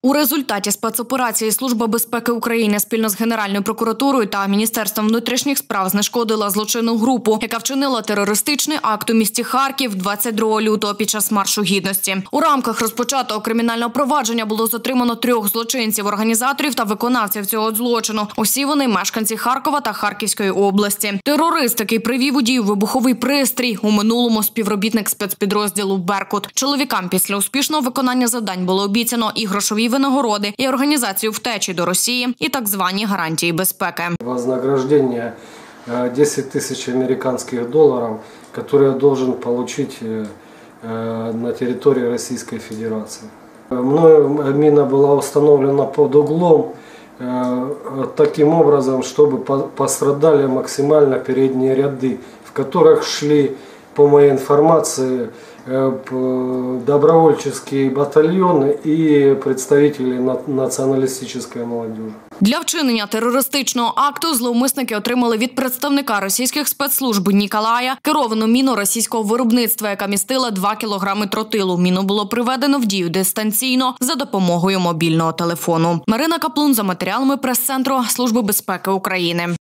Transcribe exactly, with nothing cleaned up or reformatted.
У результаті спецоперації Служба безпеки України спільно з Генеральною прокуратурою та Міністерством внутрішніх справ знешкодила злочинну групу, яка вчинила терористичний акт у місті Харків двадцять другого лютого під час Маршу Гідності. У рамках розпочатого кримінального провадження було затримано трьох злочинців, організаторів та виконавців цього злочину. Усі вони мешканці Харкова та Харківської області. Терорист, який привів у дію вибуховий пристрій, у минулому співробітник спецпідрозділу «Беркут». Чоловікам після успішного виконання завдань було обіцяно і грошові винагороди, і організацію втечі до Росії, і так звані гарантії безпеки. Вознаграждение десять тысяч американских долларов, которые я должен получить на территории Российской Федерации. Мною мина была установлена под углом таким образом, чтобы пострадали максимально передние ряды, в которых шли, по моей информации, добровольческие батальоны и представители националистической молодежи. Для вчинення терористичного акту зловмисники отримали від представника російських спецслужб Ніколая керовану міну російського виробництва, яка містила два кілограми тротилу. Міну було приведено в дію дистанційно за допомогою мобільного телефону. Марина Каплун за матеріалами прес-центру Служби безпеки України.